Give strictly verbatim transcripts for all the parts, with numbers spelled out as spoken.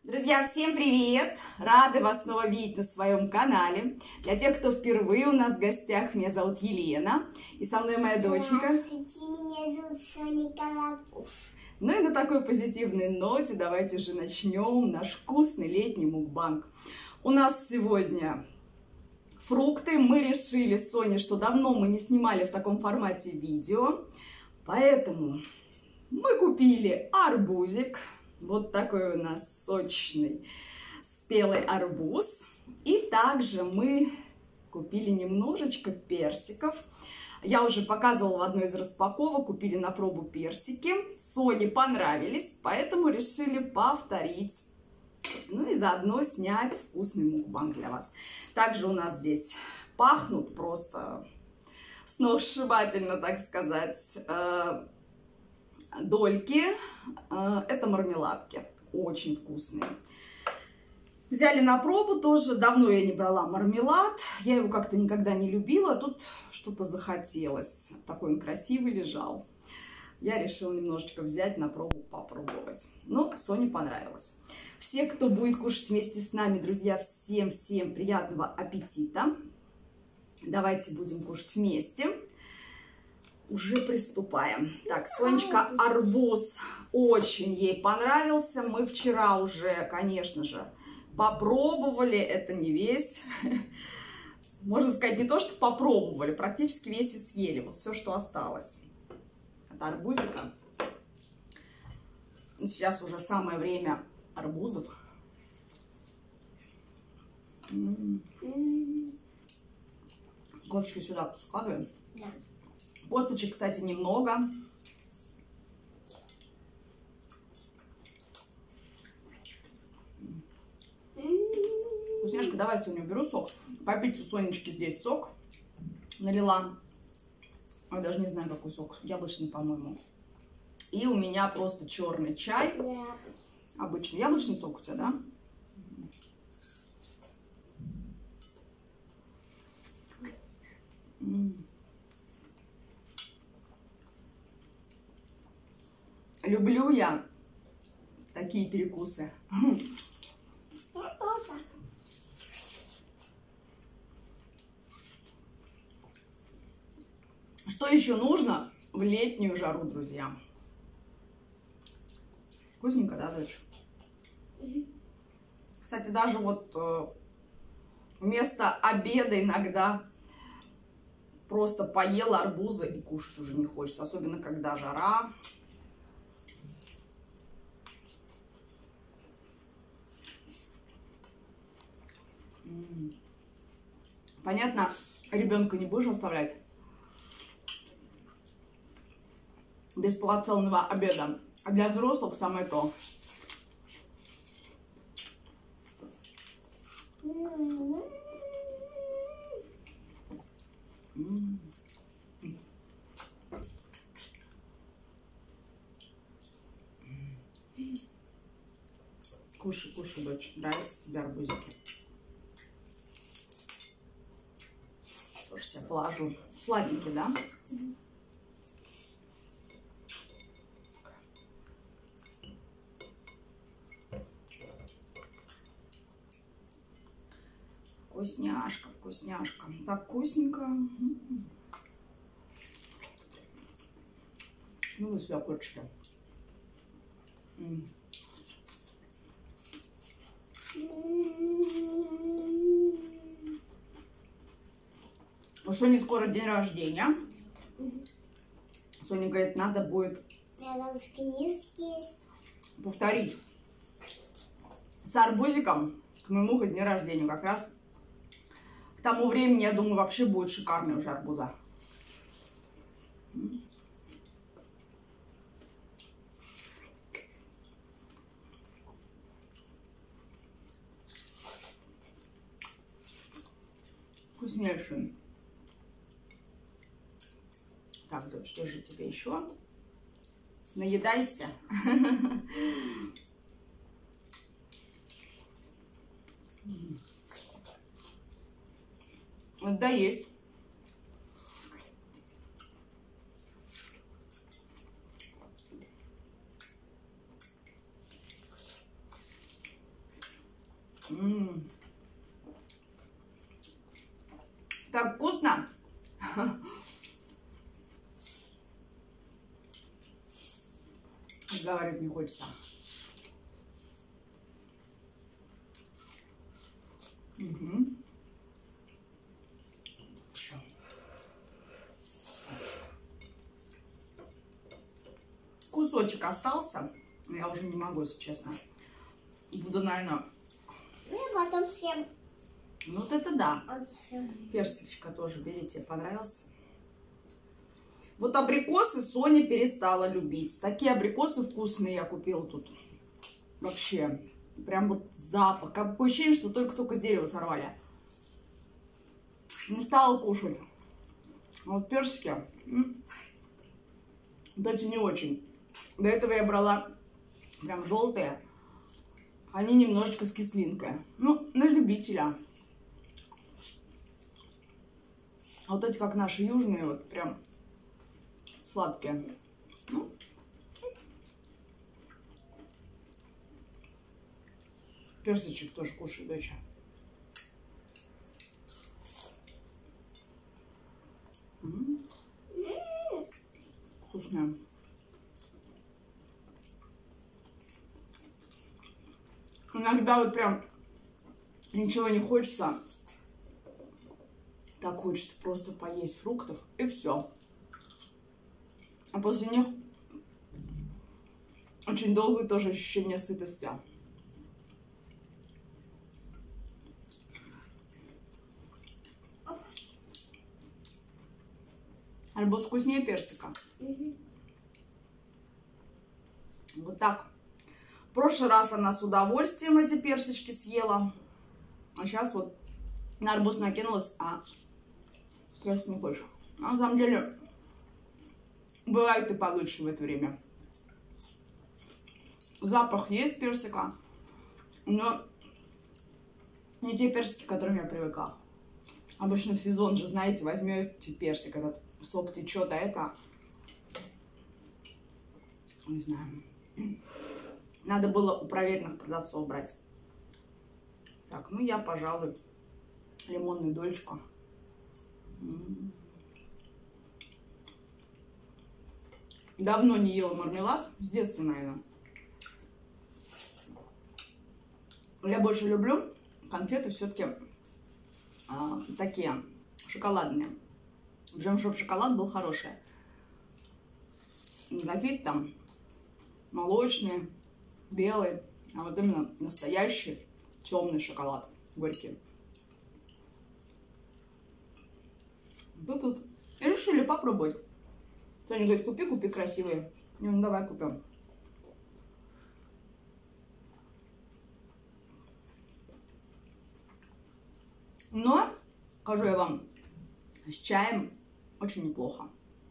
Друзья, всем привет! Рады вас снова видеть на своем канале. Для тех, кто впервые у нас в гостях, меня зовут Елена. И со мной моя доченька. Здравствуйте, меня зовут Соня Колобов. Ну и на такой позитивной ноте давайте уже начнем наш вкусный летний мукбанг. У нас сегодня фрукты. Мы решили с Соней, что давно мы не снимали в таком формате видео. Поэтому мы купили арбузик. Вот такой у нас сочный спелый арбуз. И также мы купили немножечко персиков. Я уже показывала в одной из распаковок, купили на пробу персики. Соне понравились, поэтому решили повторить. Ну и заодно снять вкусный мукбанг для вас. Также у нас здесь пахнут просто сногсшибательно, так сказать, дольки. Это мармеладки, очень вкусные. Взяли на пробу тоже. Давно я не брала мармелад, я его как-то никогда не любила, тут что-то захотелось. Такой он красивый лежал. Я решила немножечко взять на пробу, попробовать. Ну, Соне понравилось. Все, кто будет кушать вместе с нами, друзья, всем-всем приятного аппетита. Давайте будем кушать вместе. Уже приступаем. Так, Сонечка, арбуз очень ей понравился. Мы вчера уже, конечно же, попробовали. Это не весь. Можно сказать, не то, что попробовали, практически весь и съели. Вот все, что осталось от арбузика. Сейчас уже самое время арбузов. Косточки сюда складываем. Да. Косточек, кстати, немного. Вкусняшка, давай, Соня, беру сок. Попить у Сонечки здесь сок. Налила. Я даже не знаю, какой сок. Яблочный, по-моему. И у меня просто черный чай. Да. Обычный яблочный сок у тебя, да? М-м. Люблю я такие перекусы. Я тоже. Что еще нужно в летнюю жару, друзья? Вкусненько, да, дочь? Кстати, даже вот э, вместо обеда иногда просто поела арбуза и кушать уже не хочется. Особенно, когда жара. Понятно, ребенка не будешь оставлять без полноценного обеда. А для взрослых самое то. Кушай, кушай, дочь. Нравятся тебе арбузики? Тоже себе положу. Сладенький, да? Вкусняшка, вкусняшка. Так вкусненько. Ну, вы сюда, курочки. У Сони скоро день рождения. Соня говорит, надо будет повторить с арбузиком к моему дню рождения. Как раз к тому времени, я думаю, вообще будет шикарный уже арбуза. Вкуснейший. Так, дочь, держи тебе еще. Наедайся. Да, есть. М-м. Так вкусно. Говорить не хочется. Угу. Кусочек остался. Я уже не могу, если честно. Буду, наверное... Ну и потом всем. Ну вот это да. Вот всем. Персичка тоже бери, тебе понравился. Вот абрикосы Соня перестала любить. Такие абрикосы вкусные я купила тут. Вообще. Прям вот запах. Какое ощущение, что только-только с дерева сорвали. Не стала кушать. А вот персики. Вот эти не очень. До этого я брала прям желтые. Они немножечко с кислинкой. Ну, на любителя. А вот эти, как наши южные, вот прям сладкие. Ну. Персичек тоже кушай, доча. М-м-м. Вкусная. Иногда вот прям ничего не хочется. Так хочется просто поесть фруктов и все. А после них очень долгое тоже ощущение сытости. Арбуз вкуснее персика. Угу. Вот так. В прошлый раз она с удовольствием эти персички съела. А сейчас вот на арбуз накинулась, а персик не хочешь. На самом деле, бывает и получше в это время. Запах есть персика, но не те персики, к которым я привыкла. Обычно в сезон же, знаете, возьмете персик, этот сок течет, а это... Не знаю. Надо было у проверенных продавцов брать. Так, ну я, пожалуй, лимонную дольку. Давно не ела мармелад, с детства, наверное. Я больше люблю конфеты все-таки а, такие шоколадные. Причем, чтобы шоколад был хороший. Не какие-то там молочные, белые, а вот именно настоящий темный шоколад, горький. Вы тут и решили попробовать. Соня говорит, купи, купи красивые. Ну, давай купим. Но, скажу я вам, с чаем очень неплохо.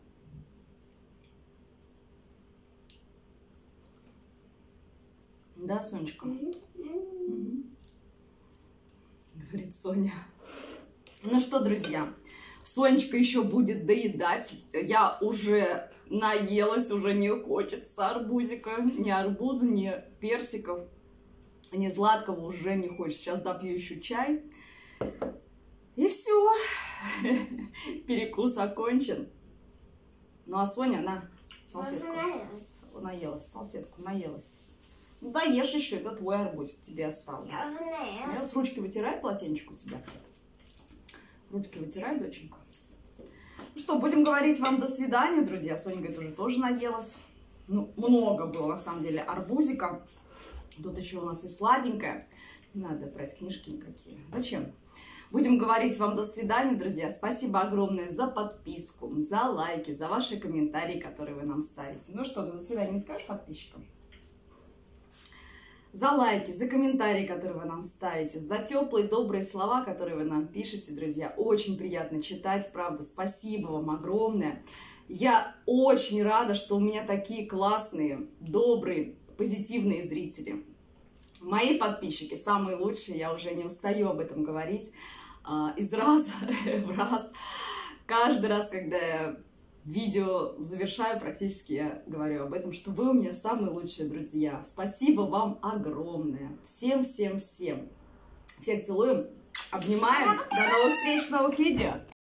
Да, Сонечка? Mm-hmm. Говорит Соня. Ну что, друзья, Сонечка еще будет доедать. Я уже наелась, уже не хочется арбузика. Ни арбуза, ни персиков, ни сладкого уже не хочется. Сейчас допью еще чай. И все. Перекус окончен. Ну а Соня, на салфетку. Наелась, салфетку наелась. Ну да, ешь еще, это твой арбузик, тебе оставлю. Я с ручки вытирай полотенчик у тебя. Ручки вытирай, доченька. Ну что, будем говорить вам до свидания, друзья. Соня, говорит, уже тоже наелась. Ну, много было, на самом деле, арбузика. Тут еще у нас и сладенькое. Не надо брать книжки никакие. Зачем? Будем говорить вам до свидания, друзья. Спасибо огромное за подписку, за лайки, за ваши комментарии, которые вы нам ставите. Ну что, до свидания не скажешь подписчикам? За лайки, за комментарии, которые вы нам ставите, за теплые, добрые слова, которые вы нам пишете, друзья. Очень приятно читать, правда. Спасибо вам огромное. Я очень рада, что у меня такие классные, добрые, позитивные зрители. Мои подписчики самые лучшие, я уже не устаю об этом говорить. Из раза в раз, каждый раз, когда я видео завершаю, практически я говорю об этом, что вы у меня самые лучшие друзья. Спасибо вам огромное. Всем-всем-всем. Всех целуем, обнимаем. До новых встреч, новых видео.